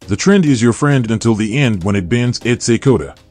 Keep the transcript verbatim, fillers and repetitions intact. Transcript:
The trend is your friend until the end when it bends its a coda.